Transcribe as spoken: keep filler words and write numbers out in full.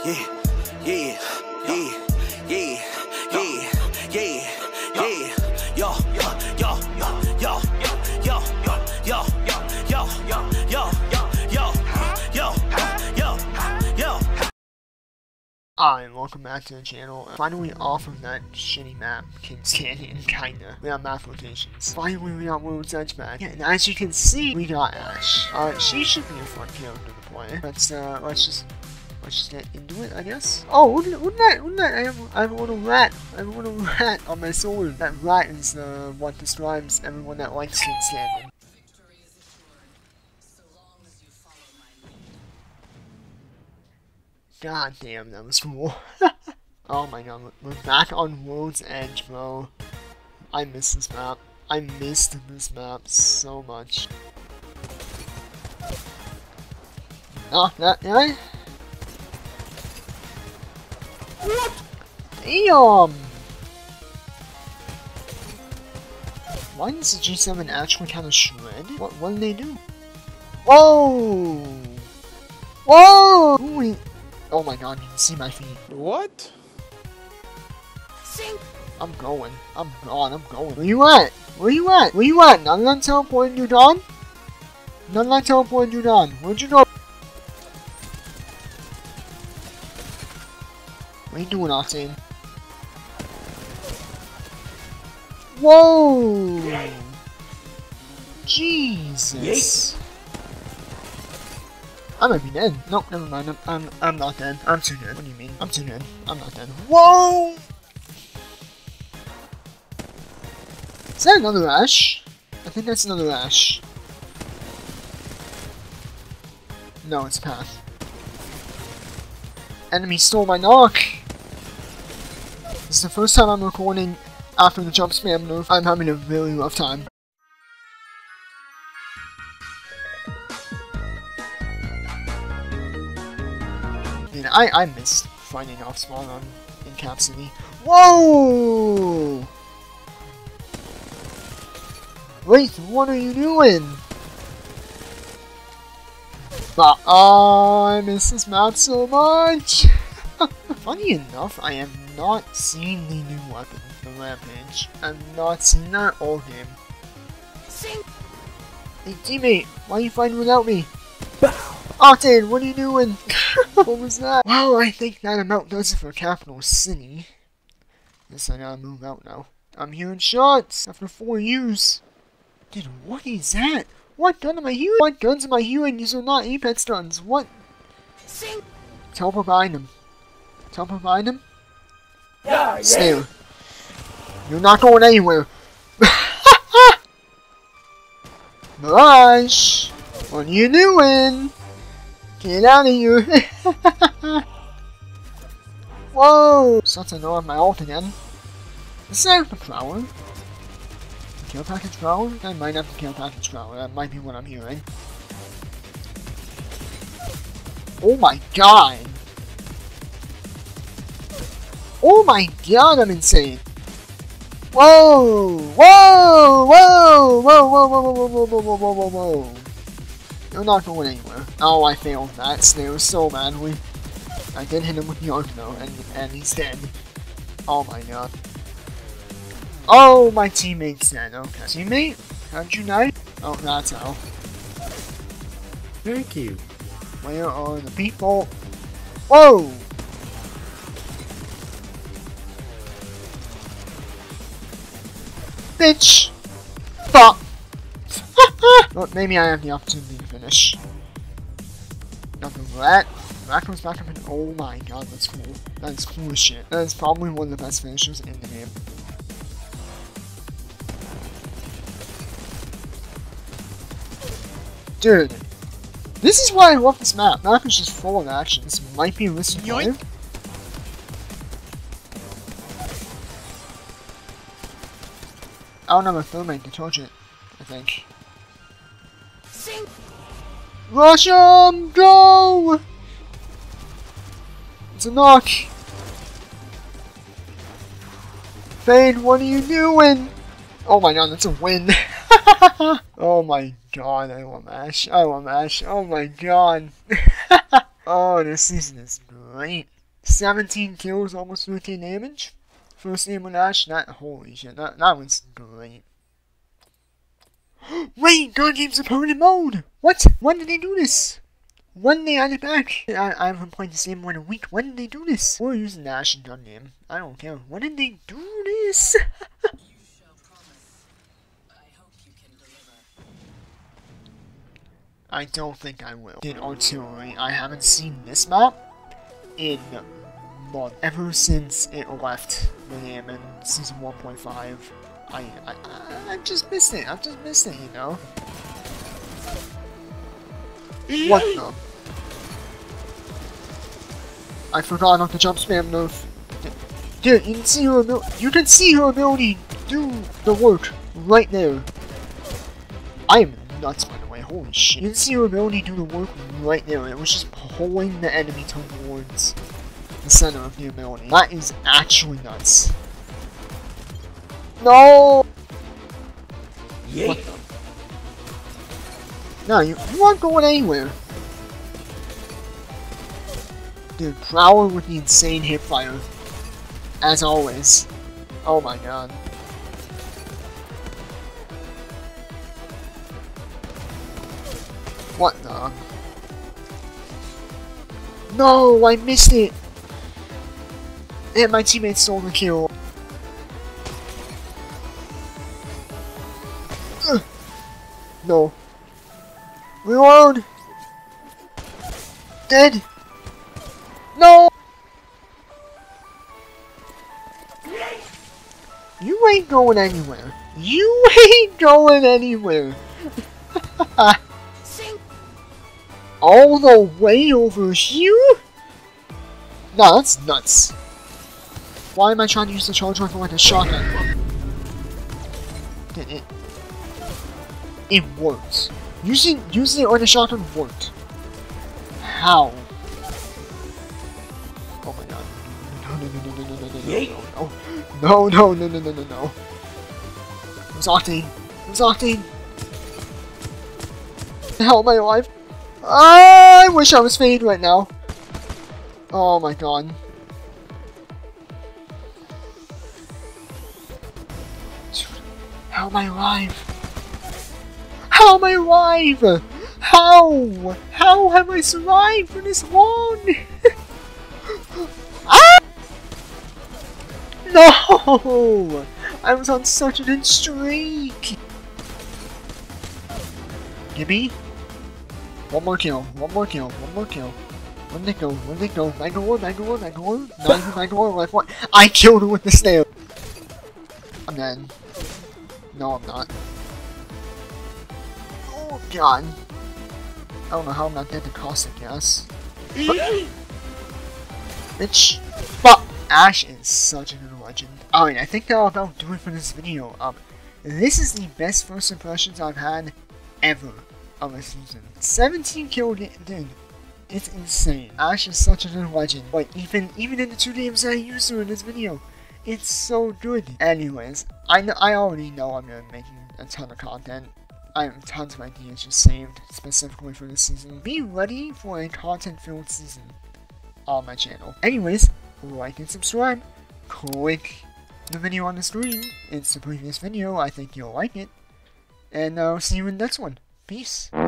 yeah, yeah, yeah, yeah, yeah, yeah, yeah, yo, yo, yo, yo, yo, yo, yo, yo, yo, yo, yo, yo, yo, yo. Hi, and welcome back to the channel. Finally off of that shitty map, King's Canyon, kinda. We got map locations. Finally we got World's Edge back. Yeah, and as you can see, we got Ash. Uh, she should be a fun character to play. Let's, uh, let's just, let's just get into it, I guess. Oh, wouldn't, wouldn't that, wouldn't that, I have, I have a little rat. I have a little rat on my sword. That rat is, uh, what describes everyone that likes King's Canyon. God damn, that was cool. Oh my god, we're back on World's Edge, bro. I miss this map. I missed this map so much. Oh, that guy? What? Damn! Why does the G seven actually kind of shred? What, what did they do? Whoa! Whoa! Ooh, oh my god, you can see my feet. What? I'm going. I'm gone. I'm going. Where you at? Where you at? Where you at? None of that teleporting you done? None of that teleporting you done. Where'd you go? What are you doing, Octane? Whoa! Jesus! I might be dead. Nope, never mind. I'm, I'm, I'm not dead. I'm too dead. What do you mean? I'm too dead. I'm not dead. Whoa! Is that another Ash? I think that's another Ash. No, it's a path. Enemy stole my knock! This is the first time I'm recording after the jump spam move. I'm having a really rough time. Man, I, I missed finding off spawn on in Cap City. Whoa! Wait, what are you doing? But oh, I miss this map so much. Funny enough, I have not seen the new weapon, the Rampage. I've not seen that all game. Hey teammate, why are you fighting without me? Octane, what are you doing? What was that? Well, I think that about does it for Capital City. Guess I gotta move out now. I'm hearing shots after four years. Dude, what is that? What gun am I hearing? What guns am I hearing? These are not Apex guns. What? Teleport behind him. Teleport behind him? Yeah, Stay. Yeah. You're not going anywhere. Mirage! What are you doing? Get out of here. Whoa! Starting to know my ult again. Is that the flower? Kill package growl? I might have to kill package growl. That might be what I'm hearing. Oh my god! Oh my god, I'm insane! Whoa! Whoa! Whoa! Whoa! Whoa! Whoa! Whoa! Whoa! Whoa! Whoa! Whoa! Whoa! Whoa! You're not going anywhere. Oh, I failed that snare so badly. I did hit him with the arc though, and and he's dead. Oh my god. Oh, my teammate's dead. Okay. Teammate? How'd you die? Oh, that's how. Thank you. Where are the people? Whoa! Bitch! Fuck! Well, maybe I have the opportunity to finish. Nothing for that. That comes back up and oh my god, that's cool. That is cool as shit. That is probably one of the best finishers in the game. Dude, this is why I love this map. The map is just full of action. This might be a risky play. I don't have a thermite to charge it, I think. Rush him! Go! It's a knock! Fade, what are you doing? Oh my god, that's a win! Oh my god, I want Ash. I want Ash. Oh my god. Oh, this season is great. seventeen kills, almost fifteen damage. First name on Ash, that, holy shit, that, that was great. Wait, God Game's opponent mode! What? When did they do this? When did they add it back? I, I haven't played this game more than a week. When did they do this? We're using Ash and Gun Game. I don't care. When did they do this? I don't think I will. In Artillery, I haven't seen this map in months. Ever since it left the game in Season one point five. I, I, I, I just missed it. I just missed it, you know? What the? I forgot about the jump spam nerf. Dude, you can see her ability. You can see her ability do the work right there. I am nuts, by the way. Holy shit! You can see her ability do the work right there. It was just pulling the enemy towards the center of the ability. That is actually nuts. No! Yeah. What the? No, you, you aren't going anywhere. Dude, Prowler with the insane hipfire. As always. Oh my god. What the? No, I missed it! And my teammate stole the kill. Ugh. No. Reload! Dead! No! You ain't going anywhere. You ain't going anywhere. All the way over here? Nah, that's nuts. Why am I trying to use the charge rifle like a shotgun? It, it, it worked. Using using it on a shotgun worked. How? Oh my god. No no no no no no no no no no no no no no no no. Who's Octane? Who's Octane? The hell am I alive? I wish I was faded right now. Oh my god. Dude, how am I alive? How am I alive? How? How have I survived for this long? Ah! No! I was on such a good streak! Gimme? One more kill, one more kill, one more kill. Where did it go? Where did it go? Bangalore, Bangalore, Bangalore? Not even Bangalore, left one. I killed her with the snail! I'm dead. No, I'm not. Oh god. I don't know how I'm not dead to caustic gas. Bitch. But Ash is such a good legend. Alright, I think that'll about do it for this video. Um, this is the best first impressions I've had ever of a season. seventeen kill, dude. It's insane. Ash is such a good legend. Like, even even in the two games I used her in this video, it's so good. Anyways, I know, I already know I'm gonna be making a ton of content. I have tons of ideas just saved specifically for this season. Be ready for a content-filled season on my channel. Anyways, like and subscribe. Click the video on the screen. It's the previous video. I think you'll like it. And I'll uh, see you in the next one. Peace.